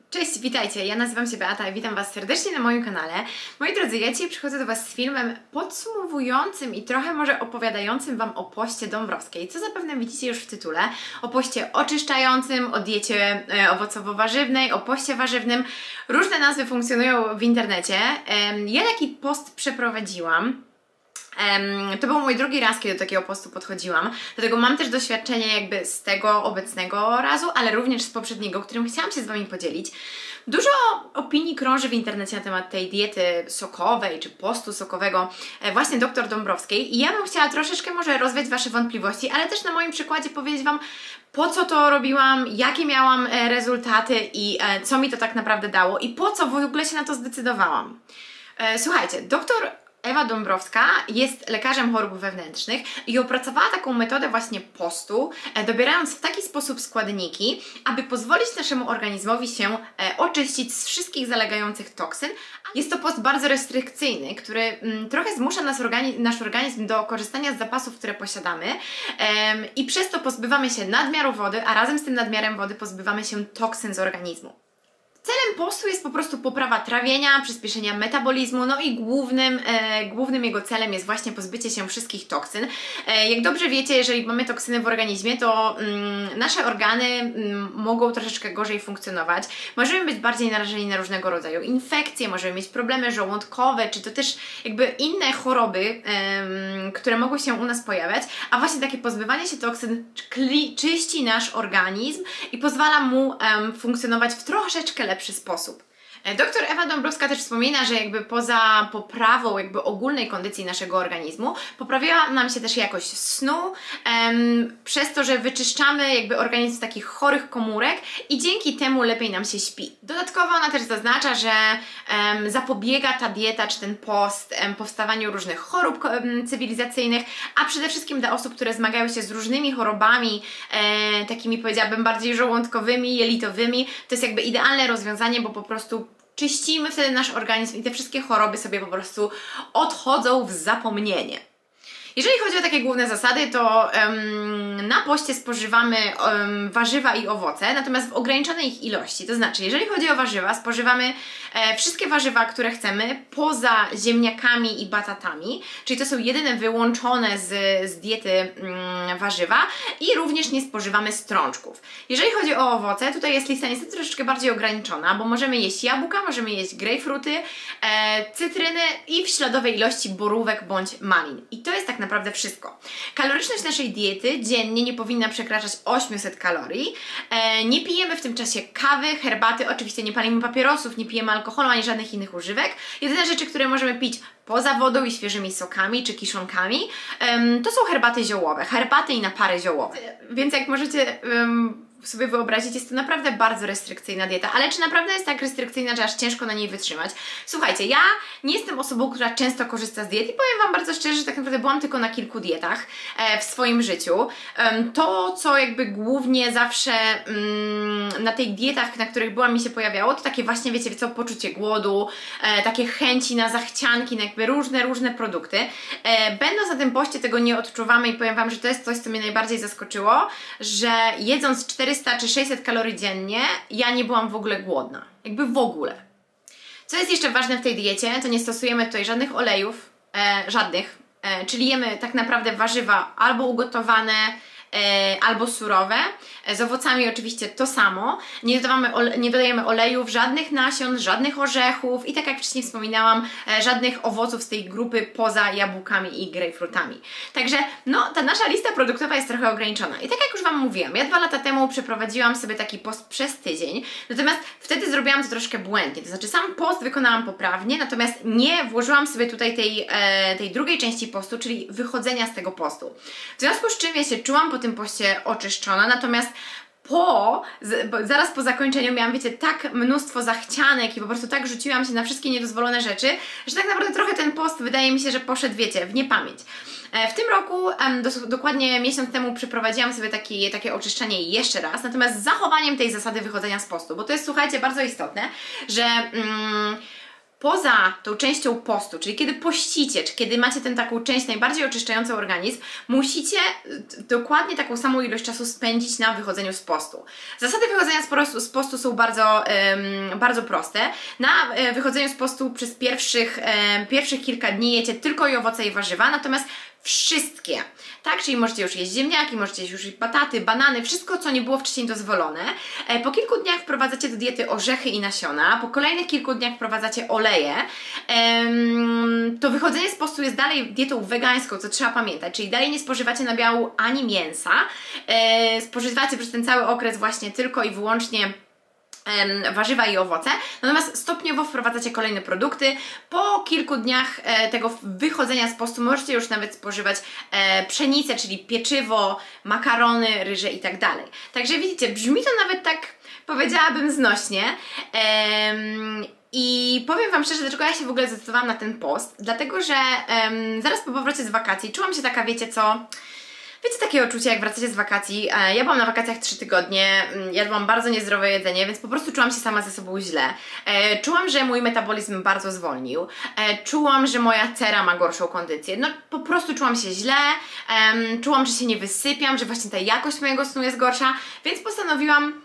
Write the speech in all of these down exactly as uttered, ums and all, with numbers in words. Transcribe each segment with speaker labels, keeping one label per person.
Speaker 1: Cześć, witajcie, ja nazywam się Beata i witam Was serdecznie na moim kanale. Moi drodzy, ja dzisiaj przychodzę do Was z filmem podsumowującym i trochę może opowiadającym Wam o poście Dąbrowskiej, co zapewne widzicie już w tytule. O poście oczyszczającym, o diecie e, owocowo-warzywnej, o poście warzywnym. Różne nazwy funkcjonują w internecie. E, ja taki post przeprowadziłam. Um, to był mój drugi raz, kiedy do takiego postu podchodziłam, dlatego mam też doświadczenie jakby z tego obecnego razu, ale również z poprzedniego, którym chciałam się z Wami podzielić. Dużo opinii krąży w internecie na temat tej diety sokowej, czy postu sokowego właśnie dr Dąbrowskiej i ja bym chciała troszeczkę może rozwiać Wasze wątpliwości, ale też na moim przykładzie powiedzieć Wam, po co to robiłam, jakie miałam rezultaty i co mi to tak naprawdę dało i po co w ogóle się na to zdecydowałam. Słuchajcie, doktor Ewa Dąbrowska jest lekarzem chorób wewnętrznych i opracowała taką metodę właśnie postu, dobierając w taki sposób składniki, aby pozwolić naszemu organizmowi się oczyścić z wszystkich zalegających toksyn. Jest to post bardzo restrykcyjny, który mm, trochę zmusza nas organi nasz organizm do korzystania z zapasów, które posiadamy em, i przez to pozbywamy się nadmiaru wody, a razem z tym nadmiarem wody pozbywamy się toksyn z organizmu. Celem postu jest po prostu poprawa trawienia, przyspieszenia metabolizmu, no i głównym, e, głównym jego celem jest właśnie pozbycie się wszystkich toksyn. E, jak dobrze wiecie, jeżeli mamy toksyny w organizmie, to mm, nasze organy mm, mogą troszeczkę gorzej funkcjonować. Możemy być bardziej narażeni na różnego rodzaju infekcje, możemy mieć problemy żołądkowe, czy to też jakby inne choroby, e, które mogą się u nas pojawiać, a właśnie takie pozbywanie się toksyn czyści nasz organizm i pozwala mu e, funkcjonować w troszeczkę lepszy sposób. Doktor Ewa Dąbrowska też wspomina, że jakby poza poprawą jakby ogólnej kondycji naszego organizmu, poprawiła nam się też jakość snu, em, przez to, że wyczyszczamy jakby organizm z takich chorych komórek i dzięki temu lepiej nam się śpi. Dodatkowo ona też zaznacza, że em, zapobiega ta dieta czy ten post em, powstawaniu różnych chorób em, cywilizacyjnych, a przede wszystkim dla osób, które zmagają się z różnymi chorobami, e, takimi powiedziałabym bardziej żołądkowymi, jelitowymi, to jest jakby idealne rozwiązanie, bo po prostu czyścimy wtedy nasz organizm i te wszystkie choroby sobie po prostu odchodzą w zapomnienie. Jeżeli chodzi o takie główne zasady, to um, na poście spożywamy um, warzywa i owoce, natomiast w ograniczonej ich ilości. To znaczy, jeżeli chodzi o warzywa, spożywamy e, wszystkie warzywa, które chcemy, poza ziemniakami i batatami, czyli to są jedyne wyłączone z, z diety mm, warzywa i również nie spożywamy strączków. Jeżeli chodzi o owoce, tutaj jest lista niestety troszeczkę bardziej ograniczona, bo możemy jeść jabłka, możemy jeść grejpfruty, e, cytryny i w śladowej ilości borówek bądź malin. I to jest tak naprawdę wszystko. Kaloryczność naszej diety dziennie nie powinna przekraczać osiemset kalorii. E, nie pijemy w tym czasie kawy, herbaty, oczywiście nie palimy papierosów, nie pijemy alkoholu ani żadnych innych używek. Jedyne rzeczy, które możemy pić poza wodą i świeżymi sokami czy kiszonkami, um, to są herbaty ziołowe, herbaty i napary ziołowe. Więc jak możecie um, sobie wyobrazić, jest to naprawdę bardzo restrykcyjna dieta, ale czy naprawdę jest tak restrykcyjna, że aż ciężko na niej wytrzymać? Słuchajcie, ja nie jestem osobą, która często korzysta z diet i powiem Wam bardzo szczerze, że tak naprawdę byłam tylko na kilku dietach e, w swoim życiu. E, to, co jakby głównie zawsze mm, na tych dietach, na których byłam, mi się pojawiało, to takie właśnie, wiecie co, poczucie głodu, e, takie chęci na zachcianki, na jakby różne, różne produkty. E, będąc na tym poście tego nie odczuwamy i powiem Wam, że to jest coś, co mnie najbardziej zaskoczyło, że jedząc czterysta czy sześćset kalorii dziennie, ja nie byłam w ogóle głodna. Jakby w ogóle. Co jest jeszcze ważne w tej diecie, to nie stosujemy tutaj żadnych olejów, e, żadnych, e, czyli jemy tak naprawdę warzywa albo ugotowane, e, albo surowe. Z owocami oczywiście to samo. Nie, dodawamy ole nie dodajemy olejów, żadnych nasion, żadnych orzechów i tak jak wcześniej wspominałam, e, żadnych owoców z tej grupy poza jabłkami i grejpfrutami. Także no, ta nasza lista produktowa jest trochę ograniczona. I tak jak już Wam mówiłam, ja dwa lata temu przeprowadziłam sobie taki post przez tydzień, natomiast wtedy zrobiłam to troszkę błędnie. To znaczy sam post wykonałam poprawnie, natomiast nie włożyłam sobie tutaj tej, e, tej drugiej części postu, czyli wychodzenia z tego postu. W związku z czym ja się czułam po tym poście oczyszczona, natomiast po, z, zaraz po zakończeniu miałam, wiecie, tak mnóstwo zachcianek i po prostu tak rzuciłam się na wszystkie niedozwolone rzeczy, że tak naprawdę trochę ten post wydaje mi się, że poszedł, wiecie, w niepamięć. W tym roku, dos, dokładnie miesiąc temu, przeprowadziłam sobie taki, takie oczyszczenie jeszcze raz, natomiast z zachowaniem tej zasady wychodzenia z postu, bo to jest, słuchajcie, bardzo istotne, że mm, poza tą częścią postu, czyli kiedy pościcie, czy kiedy macie tę taką część najbardziej oczyszczającą organizm, musicie dokładnie taką samą ilość czasu spędzić na wychodzeniu z postu. Zasady wychodzenia z postu, z postu są bardzo, um, bardzo proste. Na um, wychodzeniu z postu przez pierwszych, um, pierwszych kilka dni jecie tylko i owoce i warzywa, natomiast wszystkie, tak? Czyli możecie już jeść ziemniaki, możecie już jeść bataty, banany, wszystko, co nie było wcześniej dozwolone. Po kilku dniach wprowadzacie do diety orzechy i nasiona, po kolejnych kilku dniach wprowadzacie oleje. To wychodzenie z postu jest dalej dietą wegańską, co trzeba pamiętać, czyli dalej nie spożywacie nabiału ani mięsa. Spożywacie przez ten cały okres właśnie tylko i wyłącznie warzywa i owoce, natomiast stopniowo wprowadzacie kolejne produkty. Po kilku dniach tego wychodzenia z postu możecie już nawet spożywać pszenicę, czyli pieczywo, makarony, ryże i tak dalej. Także widzicie, brzmi to nawet tak, powiedziałabym, znośnie. I powiem Wam szczerze, dlaczego ja się w ogóle zdecydowałam na ten post, dlatego że zaraz po powrocie z wakacji czułam się taka, wiecie co... Wiecie takie uczucie, jak wracacie z wakacji? Ja byłam na wakacjach trzy tygodnie, jadłam bardzo niezdrowe jedzenie, więc po prostu czułam się sama ze sobą źle. Czułam, że mój metabolizm bardzo zwolnił. Czułam, że moja cera ma gorszą kondycję. No po prostu czułam się źle, czułam, że się nie wysypiam, że właśnie ta jakość mojego snu jest gorsza, więc postanowiłam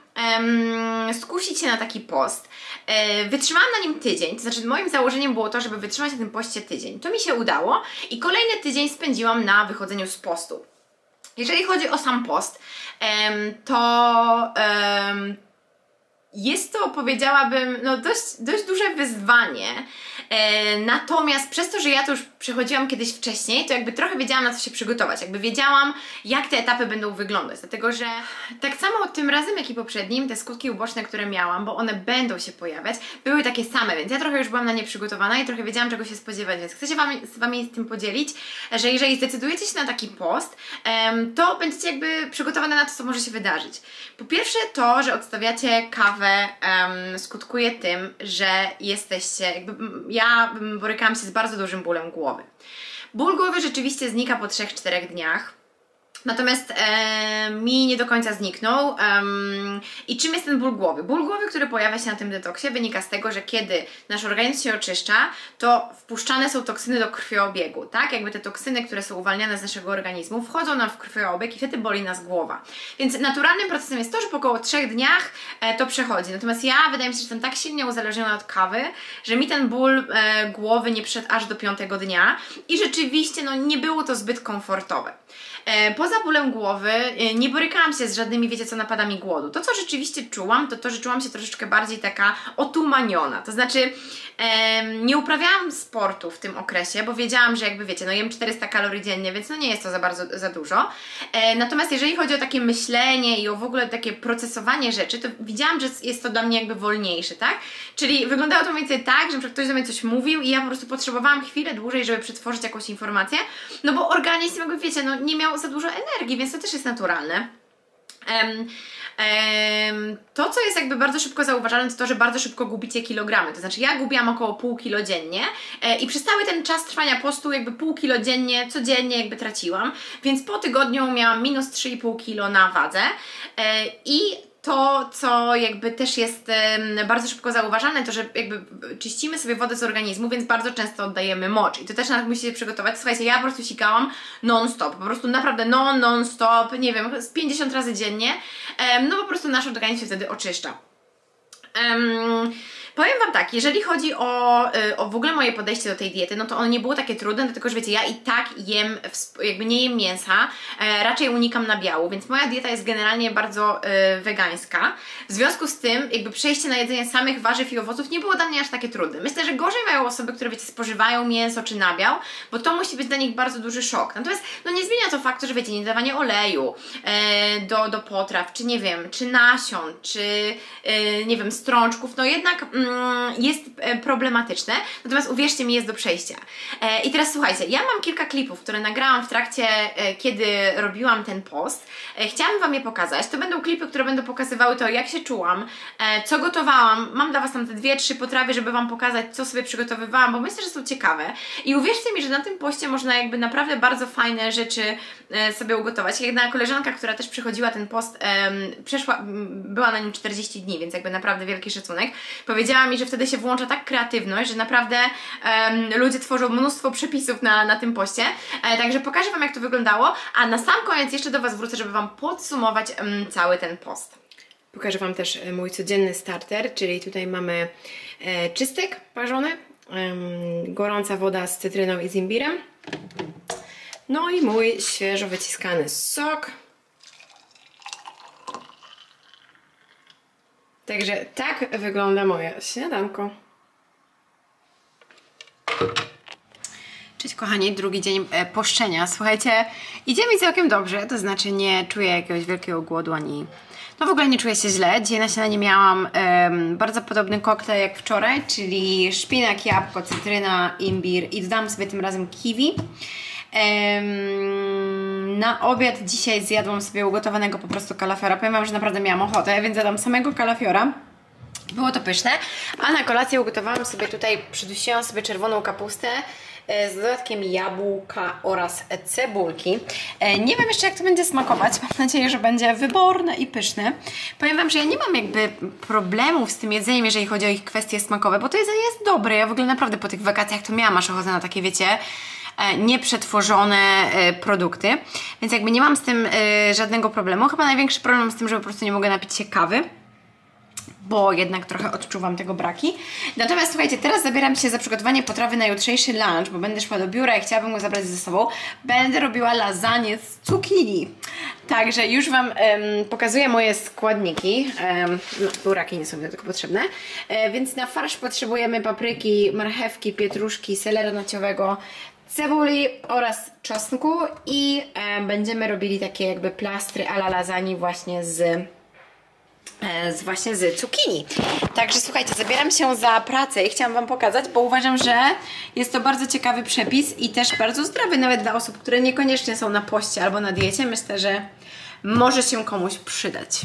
Speaker 1: Um, skusić się na taki post. E, wytrzymałam na nim tydzień, to znaczy moim założeniem było to, żeby wytrzymać na tym poście tydzień. To mi się udało i kolejny tydzień spędziłam na wychodzeniu z postu. Jeżeli chodzi o sam post, um, to um, jest to, powiedziałabym, no dość, dość duże wyzwanie. E, natomiast przez to, że ja to już przechodziłam kiedyś wcześniej, to jakby trochę wiedziałam, na co się przygotować. Jakby wiedziałam, jak te etapy będą wyglądać. Dlatego, że tak samo tym razem, jak i poprzednim, te skutki uboczne, które miałam, bo one będą się pojawiać, były takie same, więc ja trochę już byłam na nie przygotowana i trochę wiedziałam, czego się spodziewać, więc chcę się wam, z Wami z tym podzielić, że jeżeli zdecydujecie się na taki post, um, to będziecie jakby przygotowane na to, co może się wydarzyć. Po pierwsze to, że odstawiacie kawę, um, skutkuje tym, że jesteście, jakby ja borykałam się z bardzo dużym bólem głowy. Ból głowy rzeczywiście znika po trzech czterech dniach. Natomiast e, mi nie do końca zniknął. Um, I czym jest ten ból głowy? Ból głowy, który pojawia się na tym detoksie, wynika z tego, że kiedy nasz organizm się oczyszcza, to wpuszczane są toksyny do krwiobiegu, tak? Jakby te toksyny, które są uwalniane z naszego organizmu, wchodzą nam w krwiobieg i wtedy boli nas głowa. Więc naturalnym procesem jest to, że po około trzech dniach e, to przechodzi. Natomiast ja wydaje mi się, że jestem tak silnie uzależniona od kawy, że mi ten ból e, głowy nie przyszedł aż do piątego dnia i rzeczywiście no, nie było to zbyt komfortowe. E, poza bólem głowy e, nie borykałam się z żadnymi, wiecie co, napadami głodu. To, co rzeczywiście czułam, to to, że czułam się troszeczkę bardziej taka otumaniona. To znaczy e, nie uprawiałam sportu w tym okresie, bo wiedziałam, że jakby wiecie, no jem czterysta kalorii dziennie, więc no nie jest to za bardzo, za dużo. E, natomiast jeżeli chodzi o takie myślenie i o w ogóle takie procesowanie rzeczy, to widziałam, że jest to dla mnie jakby wolniejsze, tak? Czyli wyglądało to mniej więcej tak, że ktoś do mnie coś mówił i ja po prostu potrzebowałam chwilę dłużej, żeby przetworzyć jakąś informację, no bo organizm jakby wiecie, no nie miał za dużo energii, więc to też jest naturalne. Um, um, to, co jest jakby bardzo szybko zauważalne, to to, że bardzo szybko gubicie kilogramy. To znaczy ja gubiłam około pół kilo dziennie e, i przez cały ten czas trwania postu jakby pół kilo dziennie, codziennie jakby traciłam, więc po tygodniu miałam minus trzy i pół kilo na wadze e, i to, co jakby też jest um, bardzo szybko zauważalne, to, że jakby czyścimy sobie wodę z organizmu, więc bardzo często oddajemy mocz. I to też nawet musicie przygotować. Słuchajcie, ja po prostu sikałam non-stop, po prostu naprawdę non, non-stop, nie wiem, z pięćdziesiąt razy dziennie. Um, no po prostu nasz organizm się wtedy oczyszcza. Um, Powiem Wam tak, jeżeli chodzi o, o w ogóle moje podejście do tej diety, no to ono nie było takie trudne, dlatego że wiecie, ja i tak jem, jakby nie jem mięsa, e, raczej unikam nabiału, więc moja dieta jest generalnie bardzo e, wegańska. W związku z tym, jakby przejście na jedzenie samych warzyw i owoców nie było dla mnie aż takie trudne. Myślę, że gorzej mają osoby, które wiecie, spożywają mięso czy nabiał, bo to musi być dla nich bardzo duży szok. Natomiast no nie zmienia to faktu, że wiecie, nie dawanie oleju e, do, do potraw, czy nie wiem, czy nasion, czy e, nie wiem, strączków, no jednak mm, jest problematyczne, natomiast uwierzcie mi, jest do przejścia. E, I teraz słuchajcie, ja mam kilka klipów, które nagrałam w trakcie, e, kiedy robiłam ten post. E, chciałam Wam je pokazać. To będą klipy, które będą pokazywały to, jak się czułam, e, co gotowałam. Mam dla Was tam te dwie, trzy potrawy, żeby Wam pokazać, co sobie przygotowywałam, bo myślę, że są ciekawe. I uwierzcie mi, że na tym poście można jakby naprawdę bardzo fajne rzeczy e, sobie ugotować. Jedna koleżanka, która też przychodziła ten post, e, przeszła, była na nim czterdzieści dni, więc jakby naprawdę wielki szacunek, powiedziała powiedziała mi, że wtedy się włącza tak kreatywność, że naprawdę um, ludzie tworzą mnóstwo przepisów na, na tym poście. E, także pokażę Wam, jak to wyglądało, a na sam koniec jeszcze do Was wrócę, żeby Wam podsumować um, cały ten post. Pokażę Wam też mój codzienny starter, czyli tutaj mamy e, czystek parzony, e, gorąca woda z cytryną i z imbirem, no i mój świeżo wyciskany sok. Także tak wygląda moje śniadanko. Cześć kochani, drugi dzień e, poszczenia. Słuchajcie, idzie mi całkiem dobrze, to znaczy nie czuję jakiegoś wielkiego głodu ani... No w ogóle nie czuję się źle. Dzisiaj na śniadanie miałam um, bardzo podobny koktajl jak wczoraj, czyli szpinak, jabłko, cytryna, imbir i dodałam sobie tym razem kiwi. Um, na obiad dzisiaj zjadłam sobie ugotowanego po prostu kalafiora. Powiem Wam, że naprawdę miałam ochotę, więc jadłam samego kalafiora. Było to pyszne. A na kolację ugotowałam sobie tutaj, przydusiłam sobie czerwoną kapustę z dodatkiem jabłka oraz cebulki. Nie wiem jeszcze, jak to będzie smakować. Mam nadzieję, że będzie wyborne i pyszne. Powiem Wam, że ja nie mam jakby problemów z tym jedzeniem, jeżeli chodzi o ich kwestie smakowe, bo to jedzenie jest dobre. Ja w ogóle naprawdę po tych wakacjach to miałam aż ochotę na takie, wiecie, nieprzetworzone produkty. Więc jakby nie mam z tym żadnego problemu. Chyba największy problem z tym, że po prostu nie mogę napić się kawy, bo jednak trochę odczuwam tego braki. Natomiast słuchajcie, teraz zabieram się za przygotowanie potrawy na jutrzejszy lunch, bo będę szła do biura i chciałabym go zabrać ze sobą. Będę robiła lasagne z cukinii. Także już Wam um, pokazuję moje składniki. Um, no, buraki nie są do tego potrzebne. E, więc na farsz potrzebujemy papryki, marchewki, pietruszki, selera naciołowego, cebuli oraz czosnku i e, będziemy robili takie jakby plastry a la lasagne właśnie z Z, właśnie z cukinii. Także słuchajcie, zabieram się za pracę i chciałam Wam pokazać, bo uważam, że jest to bardzo ciekawy przepis i też bardzo zdrowy, nawet dla osób, które niekoniecznie są na poście albo na diecie. Myślę, że może się komuś przydać.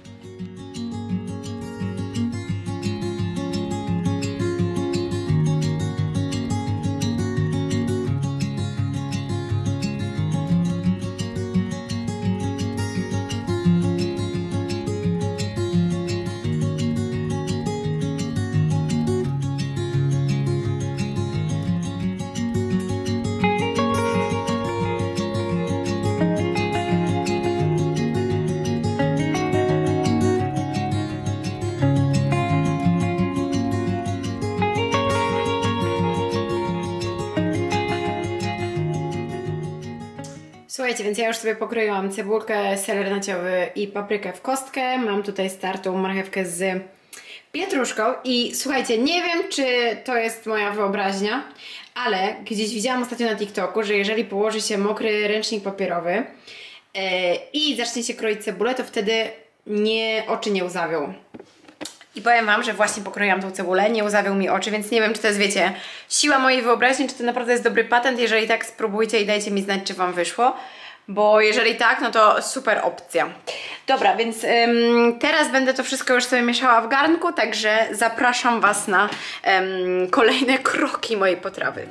Speaker 1: Słuchajcie, więc ja już sobie pokroiłam cebulkę, seler naciowy i paprykę w kostkę. Mam tutaj startą marchewkę z pietruszką i słuchajcie, nie wiem, czy to jest moja wyobraźnia, ale gdzieś widziałam ostatnio na TikToku, że jeżeli położy się mokry ręcznik papierowy yy, i zacznie się kroić cebulę, to wtedy nie, oczy nie łzawią. I powiem Wam, że właśnie pokroiłam tą cebulę, nie łzawią mi oczy, więc nie wiem, czy to jest, wiecie, siła mojej wyobraźni, czy to naprawdę jest dobry patent. Jeżeli tak, spróbujcie i dajcie mi znać, czy Wam wyszło, bo jeżeli tak, no to super opcja. Dobra, więc ym, teraz będę to wszystko już sobie mieszała w garnku, także zapraszam Was na ym, kolejne kroki mojej potrawy.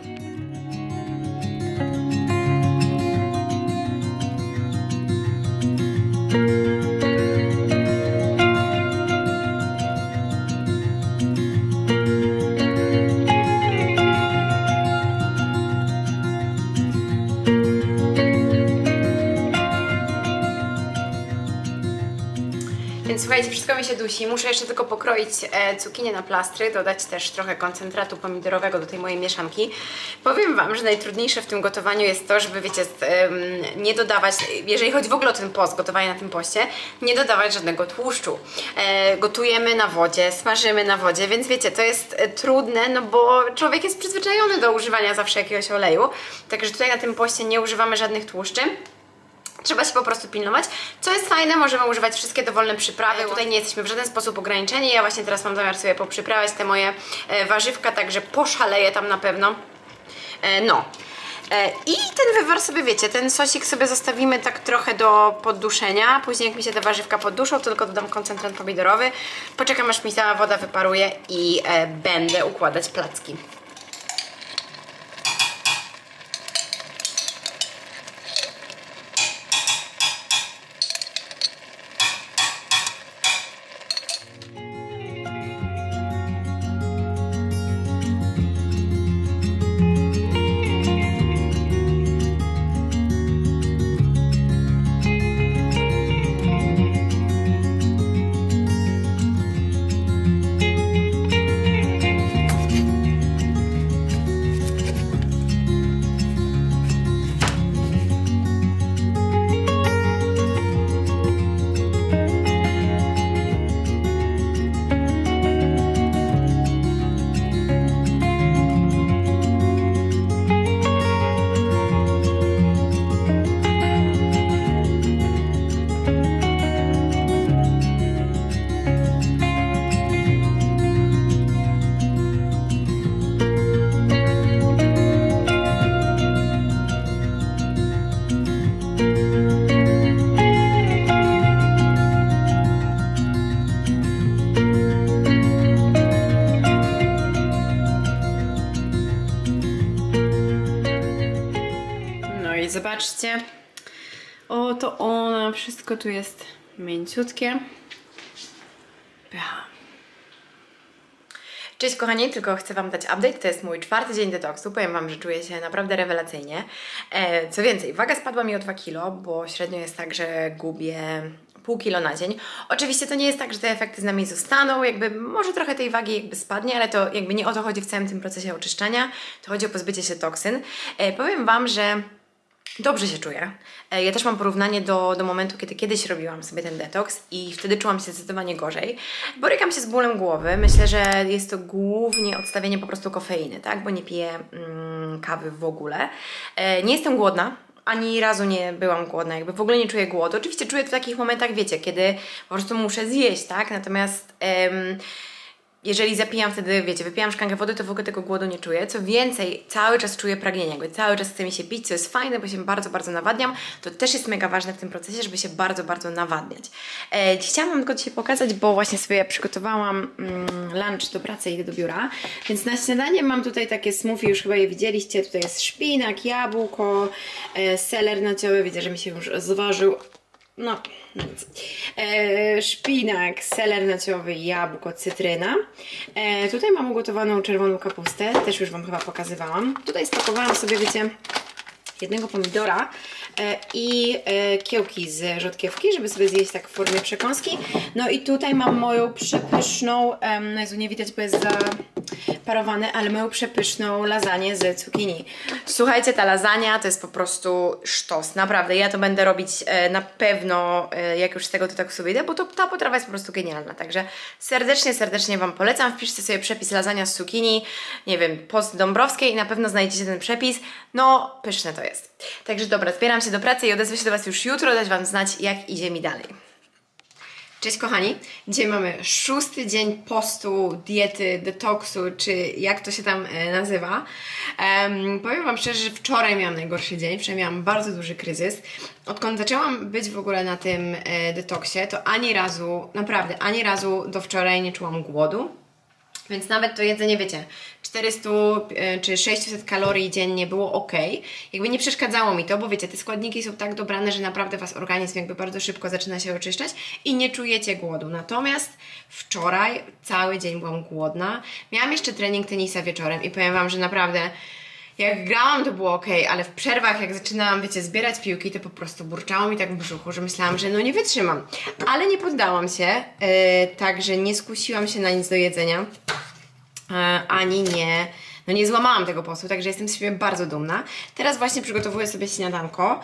Speaker 1: Więc słuchajcie, wszystko mi się dusi. Muszę jeszcze tylko pokroić e, cukinię na plastry, dodać też trochę koncentratu pomidorowego do tej mojej mieszanki. Powiem Wam, że najtrudniejsze w tym gotowaniu jest to, żeby, wiecie, e, nie dodawać, jeżeli chodzi w ogóle o ten post, gotowanie na tym poście, nie dodawać żadnego tłuszczu. E, gotujemy na wodzie, smażymy na wodzie, więc wiecie, to jest e, trudne, no bo człowiek jest przyzwyczajony do używania zawsze jakiegoś oleju. Także tutaj na tym poście nie używamy żadnych tłuszczy. Trzeba się po prostu pilnować. Co jest fajne, możemy używać wszystkie dowolne przyprawy. Tutaj nie jesteśmy w żaden sposób ograniczeni. Ja właśnie teraz mam zamiar sobie poprzyprawiać te moje e, warzywka, także poszaleję tam na pewno. E, no. E, I ten wywar sobie, wiecie, ten sosik sobie zostawimy tak trochę do podduszenia. Później jak mi się te warzywka podduszą, to tylko dodam koncentrat pomidorowy. Poczekam, aż mi ta woda wyparuje i e, będę układać placki. zobaczcie. Oto ona, wszystko tu jest mięciutkie. Pycha. Cześć kochani, tylko chcę Wam dać update. To jest mój czwarty dzień detoksu. Powiem Wam, że czuję się naprawdę rewelacyjnie. E, co więcej, waga spadła mi o dwa kilo, bo średnio jest tak, że gubię pół kilo na dzień. Oczywiście to nie jest tak, że te efekty z nami zostaną, jakby może trochę tej wagi jakby spadnie, ale to jakby nie o to chodzi w całym tym procesie oczyszczania, to chodzi o pozbycie się toksyn. E, powiem Wam, że dobrze się czuję. Ja też mam porównanie do, do momentu, kiedy kiedyś robiłam sobie ten detoks i wtedy czułam się zdecydowanie gorzej. Borykam się z bólem głowy. Myślę, że jest to głównie odstawienie po prostu kofeiny, tak? Bo nie piję mm, kawy w ogóle. E, nie jestem głodna. Ani razu nie byłam głodna, jakby w ogóle nie czuję głodu. Oczywiście czuję w takich momentach, wiecie, kiedy po prostu muszę zjeść, tak? Natomiast em, jeżeli zapijam wtedy, wiecie, wypijam szklankę wody, to w ogóle tego głodu nie czuję. Co więcej, cały czas czuję pragnienie, jakby cały czas chce mi się pić, co jest fajne, bo się bardzo, bardzo nawadniam. To też jest mega ważne w tym procesie, żeby się bardzo, bardzo nawadniać. E, chciałam Wam tylko dzisiaj pokazać, bo właśnie sobie przygotowałam mm, lunch do pracy i idę do biura. Więc na śniadanie mam tutaj takie smoothie, już chyba je widzieliście. Tutaj jest szpinak, jabłko, e, seler nacioły, widzę, że mi się już zważył. No, nic. E, szpinak, seler naciowy, jabłko, cytryna. E, tutaj mam ugotowaną czerwoną kapustę, też już Wam chyba pokazywałam. Tutaj spakowałam sobie, wiecie, jednego pomidora e, i e, kiełki z rzodkiewki, żeby sobie zjeść tak w formie przekąski. No i tutaj mam moją przepyszną, e, no Jezu, nie widać, bo jest zaparowane, ale moją przepyszną lasagne z cukinii. Słuchajcie, ta lasagna to jest po prostu sztos, naprawdę. Ja to będę robić e, na pewno, e, jak już z tego detoksu wyjdę, bo to, ta potrawa jest po prostu genialna. Także serdecznie, serdecznie Wam polecam. Wpiszcie sobie przepis lasagna z cukinii, nie wiem, post Dąbrowskiej i na pewno znajdziecie ten przepis. No, pyszne to jest. Także dobra, zbieram się do pracy i odezwę się do Was już jutro, dać Wam znać, jak idzie mi dalej. Cześć kochani, dzisiaj mamy szósty dzień postu, diety, detoksu, czy jak to się tam e, nazywa. Um, powiem Wam szczerze, że wczoraj miałam najgorszy dzień, wczoraj miałam bardzo duży kryzys. Odkąd zaczęłam być w ogóle na tym e, detoksie, to ani razu, naprawdę, ani razu do wczoraj nie czułam głodu. Więc nawet to jedzenie, wiecie, czterysta czy sześćset kalorii dziennie było ok. Jakby nie przeszkadzało mi to, bo wiecie, te składniki są tak dobrane, że naprawdę Was organizm jakby bardzo szybko zaczyna się oczyszczać i nie czujecie głodu. Natomiast wczoraj cały dzień byłam głodna. Miałam jeszcze trening tenisa wieczorem i powiem Wam, że naprawdę jak grałam, to było ok, ale w przerwach, jak zaczynałam, wiecie, zbierać piłki, to po prostu burczało mi tak w brzuchu, że myślałam, że no nie wytrzymam. Ale nie poddałam się, yy, także nie skusiłam się na nic do jedzenia, yy, ani nie, no nie złamałam tego postu, także jestem z siebie bardzo dumna. Teraz właśnie przygotowuję sobie śniadanko.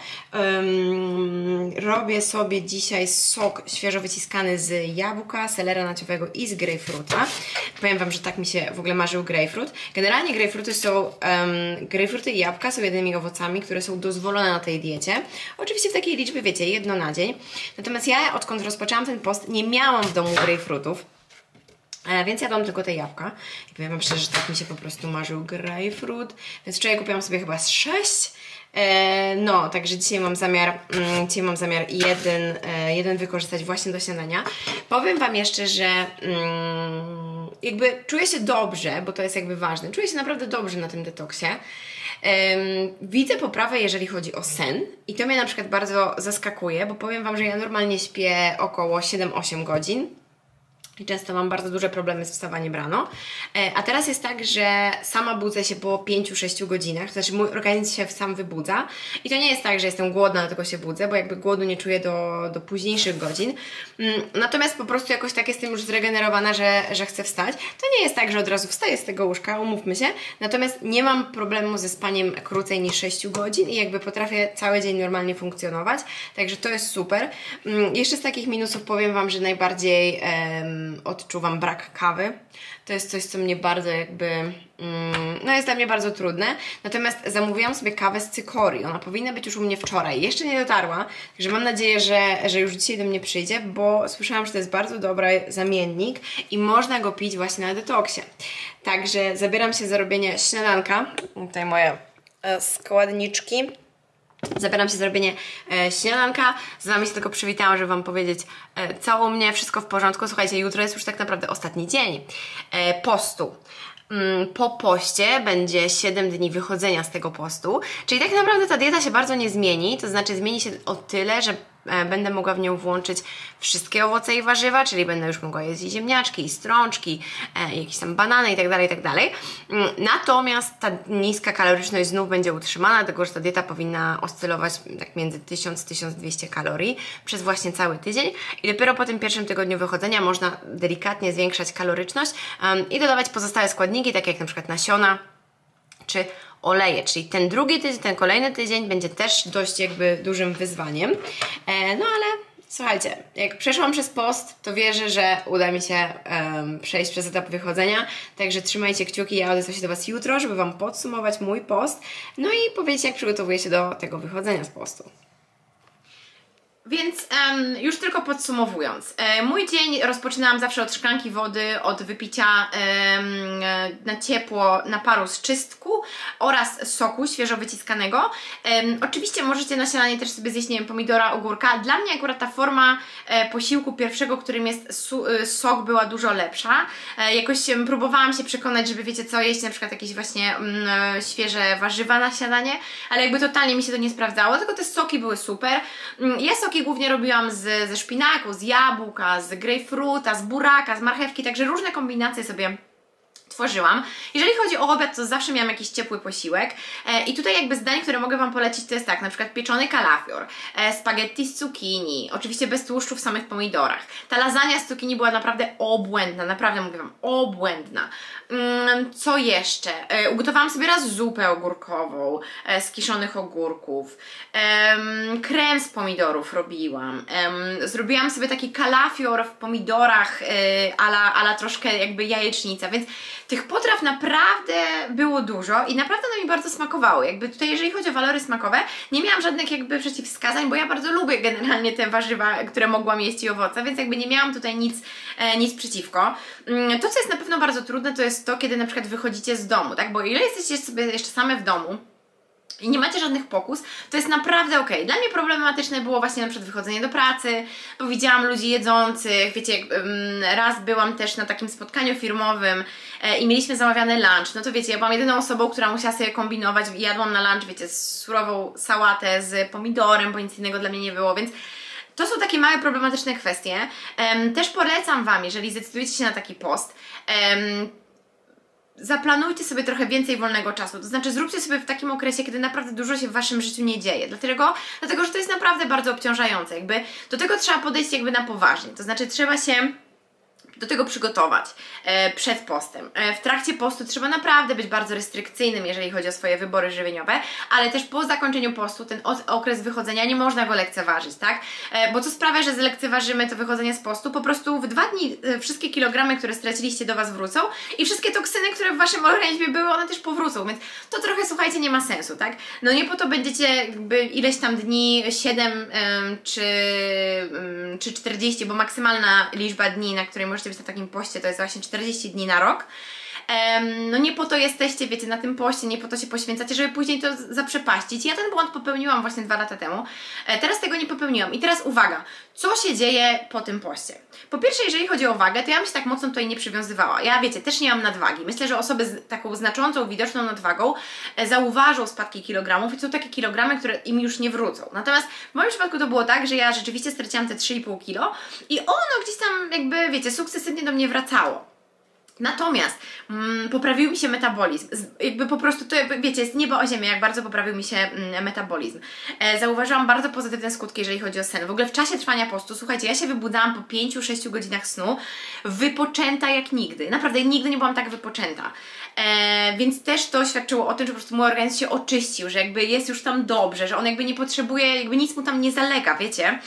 Speaker 1: Yy, robię sobie dzisiaj sok świeżo wyciskany z jabłka, selera naciowego i z grejpfruta. Powiem Wam, że tak mi się w ogóle marzył grejpfrut. Generalnie grejpfruty są, um, grejpfruty i jabłka są jedynymi owocami, które są dozwolone na tej diecie. Oczywiście w takiej liczbie, wiecie, jedno na dzień. Natomiast ja, odkąd rozpoczęłam ten post, nie miałam w domu grejpfrutów. E, więc jadłam tylko te jabłka. I powiem Wam szczerze, że tak mi się po prostu marzył grejpfrut. Więc wczoraj kupiłam sobie chyba z sześć. E, no, także dzisiaj mam zamiar, mm, dzisiaj mam zamiar jeden, e, jeden wykorzystać właśnie do śniadania. Powiem Wam jeszcze, że mm, jakby czuję się dobrze, bo to jest jakby ważne. Czuję się naprawdę dobrze na tym detoksie. Um, widzę poprawę, jeżeli chodzi o sen i to mnie na przykład bardzo zaskakuje, bo powiem Wam, że ja normalnie śpię około siedem osiem godzin. I często mam bardzo duże problemy z wstawaniem rano. A teraz jest tak, że sama budzę się po pięciu sześciu godzinach, to znaczy mój organizm się sam wybudza. I to nie jest tak, że jestem głodna, tylko się budzę, bo jakby głodu nie czuję do, do późniejszych godzin. Natomiast po prostu jakoś tak jestem już zregenerowana, że, że chcę wstać. To nie jest tak, że od razu wstaję z tego łóżka, umówmy się. Natomiast nie mam problemu ze spaniem krócej niż sześciu godzin i jakby potrafię cały dzień normalnie funkcjonować. Także to jest super. Jeszcze z takich minusów powiem Wam, że najbardziej em, odczuwam brak kawy. To jest coś, co mnie bardzo jakby, mm, no jest dla mnie bardzo trudne. Natomiast zamówiłam sobie kawę z cykorii. Ona powinna być już u mnie wczoraj. Jeszcze nie dotarła, także mam nadzieję, że, że już dzisiaj do mnie przyjdzie, bo słyszałam, że to jest bardzo dobry zamiennik i można go pić właśnie na detoksie. Także zabieram się za robienie śniadanka. Tutaj moje e, składniczki. Zabieram się za robienie e, śniadanka. Z Wami się tylko przywitałam, żeby Wam powiedzieć, e, co u mnie, wszystko w porządku. Słuchajcie, jutro jest już tak naprawdę ostatni dzień e, postu. po poście będzie siedem dni wychodzenia z tego postu, czyli tak naprawdę ta dieta się bardzo nie zmieni, to znaczy zmieni się o tyle, że będę mogła w nią włączyć wszystkie owoce i warzywa, czyli będę już mogła jeść i ziemniaczki, i strączki, e, jakieś tam banany itd., itd. Natomiast ta niska kaloryczność znów będzie utrzymana, dlatego że ta dieta powinna oscylować tak między tysiąc a tysiąc dwieście kalorii przez właśnie cały tydzień i dopiero po tym pierwszym tygodniu wychodzenia można delikatnie zwiększać kaloryczność um, i dodawać pozostałe składniki, takie jak na przykład nasiona czy oleje, czyli ten drugi tydzień, ten kolejny tydzień będzie też dość jakby dużym wyzwaniem. E, no ale słuchajcie, jak przeszłam przez post, to wierzę, że uda mi się um, przejść przez etap wychodzenia, także trzymajcie kciuki, ja odezwę się do Was jutro, żeby Wam podsumować mój post, no i powiedzieć, jak przygotowuję się do tego wychodzenia z postu. Więc um, już tylko podsumowując, e, mój dzień rozpoczynałam zawsze od szklanki wody, od wypicia um, na ciepło naparu z czystku oraz soku świeżo wyciskanego. Um, oczywiście możecie na śniadanie też sobie zjeść, nie wiem, pomidora, ogórka. Dla mnie akurat ta forma e, posiłku pierwszego, którym jest su, e, sok, była dużo lepsza. E, jakoś e, próbowałam się przekonać, żeby wiecie co, jeść na przykład jakieś właśnie mm, świeże warzywa na śniadanie, ale jakby totalnie mi się to nie sprawdzało, tylko te soki były super. Ja soki głównie robiłam z, ze szpinaku, z jabłka, z grejpfruta, z buraka, z marchewki, także różne kombinacje sobie tworzyłam. Jeżeli chodzi o obiad, to zawsze miałam jakiś ciepły posiłek e, i tutaj jakby zdań, które mogę Wam polecić, to jest tak, na przykład pieczony kalafior, e, spaghetti z cukinii, oczywiście bez tłuszczu w samych pomidorach. Ta lasagna z cukinii była naprawdę obłędna, naprawdę mówię Wam, obłędna. Mm, co jeszcze? E, ugotowałam sobie raz zupę ogórkową e, z kiszonych ogórków, e, krem z pomidorów robiłam, e, zrobiłam sobie taki kalafior w pomidorach e, ala, ala troszkę jakby jajecznica, więc tych potraw naprawdę było dużo i naprawdę one mi bardzo smakowały. Jakby tutaj, jeżeli chodzi o walory smakowe, nie miałam żadnych jakby przeciwwskazań, bo ja bardzo lubię generalnie te warzywa, które mogłam jeść i owoce, więc jakby nie miałam tutaj nic, e, nic przeciwko. To, co jest na pewno bardzo trudne, to jest to, kiedy na przykład wychodzicie z domu, tak? Bo ile jesteście sobie jeszcze same w domu i nie macie żadnych pokus, to jest naprawdę okej. Dla mnie problematyczne było właśnie na przykład wychodzenie do pracy, bo widziałam ludzi jedzących, wiecie, raz byłam też na takim spotkaniu firmowym e, i mieliśmy zamawiany lunch, no to wiecie, ja byłam jedyną osobą, która musiała sobie kombinować i jadłam na lunch, wiecie, surową sałatę z pomidorem, bo nic innego dla mnie nie było, więc to są takie małe problematyczne kwestie. Um, też polecam Wam, jeżeli zdecydujecie się na taki post, um, zaplanujcie sobie trochę więcej wolnego czasu, to znaczy zróbcie sobie w takim okresie, kiedy naprawdę dużo się w Waszym życiu nie dzieje, dlatego, dlatego że to jest naprawdę bardzo obciążające, jakby do tego trzeba podejść jakby na poważnie, to znaczy trzeba się do tego przygotować e, przed postem. E, w trakcie postu trzeba naprawdę być bardzo restrykcyjnym, jeżeli chodzi o swoje wybory żywieniowe, ale też po zakończeniu postu ten okres wychodzenia nie można go lekceważyć, tak? E, bo co sprawia, że zlekceważymy to wychodzenie z postu, po prostu w dwa dni e, wszystkie kilogramy, które straciliście, do Was wrócą i wszystkie toksyny, które w Waszym organizmie były, one też powrócą, więc to trochę, słuchajcie, nie ma sensu, tak? No nie po to będziecie jakby ileś tam dni, siedem ym, czy, ym, czy czterdzieści, bo maksymalna liczba dni, na której możecie być na takim poście, to jest właśnie czterdzieści dni na rok. Um, no nie po to jesteście, wiecie, na tym poście, nie po to się poświęcacie, żeby później to zaprzepaścić. Ja ten błąd popełniłam właśnie dwa lata temu. E, teraz tego nie popełniłam. I teraz uwaga, co się dzieje po tym poście? Po pierwsze, jeżeli chodzi o wagę, to ja bym się tak mocno tutaj nie przywiązywała. Ja, wiecie, też nie mam nadwagi. Myślę, że osoby z taką znaczącą, widoczną nadwagą e, zauważą spadki kilogramów i to są takie kilogramy, które im już nie wrócą. Natomiast w moim przypadku to było tak, że ja rzeczywiście straciłam te trzy i pół kilo i ono gdzieś tam jakby, wiecie, sukcesywnie do mnie wracało. Natomiast mm, poprawił mi się metabolizm, Z, jakby po prostu to, wiecie, jest niebo o ziemię, jak bardzo poprawił mi się mm, metabolizm. E, zauważyłam bardzo pozytywne skutki, jeżeli chodzi o sen. W ogóle w czasie trwania postu, słuchajcie, ja się wybudzałam po pięciu sześciu godzinach snu, wypoczęta jak nigdy. Naprawdę, nigdy nie byłam tak wypoczęta. E, więc też to świadczyło o tym, że po prostu mój organizm się oczyścił, że jakby jest już tam dobrze, że on jakby nie potrzebuje, jakby nic mu tam nie zalega, wiecie.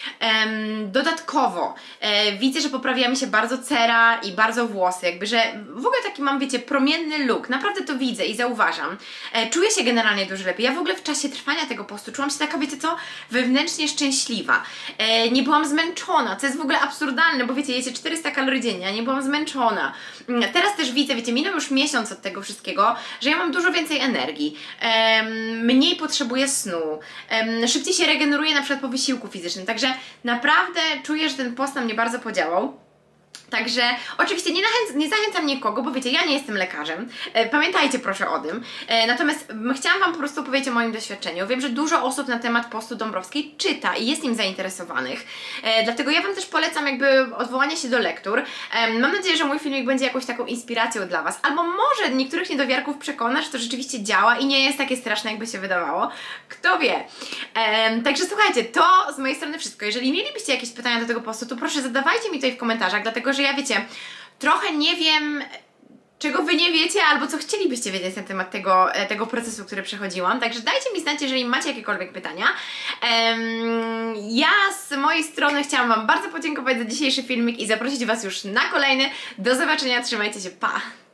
Speaker 1: Um, dodatkowo e, widzę, że poprawia mi się bardzo cera i bardzo włosy, jakby, że w ogóle taki mam, wiecie, promienny look, naprawdę to widzę i zauważam. E, czuję się generalnie dużo lepiej. Ja w ogóle w czasie trwania tego postu czułam się taka, wiecie co, wewnętrznie szczęśliwa. E, nie byłam zmęczona, co jest w ogóle absurdalne, bo wiecie, jecie czterysta kalorii dziennie, a nie byłam zmęczona. Teraz też widzę, wiecie, minął już miesiąc od tego wszystkiego, że ja mam dużo więcej energii, e, mniej potrzebuję snu, e, szybciej się regeneruję na przykład po wysiłku fizycznym, także naprawdę czuję, że ten post na mnie bardzo podziałał. Także oczywiście nie, nachęc- nie zachęcam nikogo, bo wiecie, ja nie jestem lekarzem. E, pamiętajcie proszę o tym. E, natomiast m, chciałam Wam po prostu powiedzieć o moim doświadczeniu. Wiem, że dużo osób na temat postu Dąbrowskiej czyta i jest nim zainteresowanych. E, dlatego ja Wam też polecam jakby odwołanie się do lektur. E, mam nadzieję, że mój filmik będzie jakąś taką inspiracją dla Was. Albo może niektórych niedowiarków przekona, że to rzeczywiście działa i nie jest takie straszne, jakby się wydawało. Kto wie. E, także słuchajcie, to z mojej strony wszystko. Jeżeli mielibyście jakieś pytania do tego postu, to proszę zadawajcie mi tutaj w komentarzach, dlatego że ja wiecie, trochę nie wiem, czego Wy nie wiecie, albo co chcielibyście wiedzieć na temat tego, tego procesu, który przechodziłam. Także dajcie mi znać, jeżeli macie jakiekolwiek pytania. Um, ja z mojej strony chciałam Wam bardzo podziękować za dzisiejszy filmik i zaprosić Was już na kolejny. Do zobaczenia, trzymajcie się, pa!